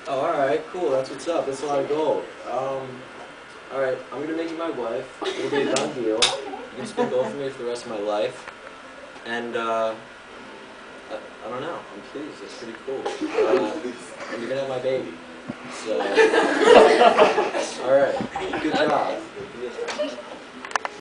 Oh, alright, cool, that's what's up, that's a lot of gold. Alright, I'm gonna make you my wife. It'll be a done deal. You can spend gold for me for the rest of my life. And, I don't know, I'm pleased, it's pretty cool. And you're gonna have my baby. So...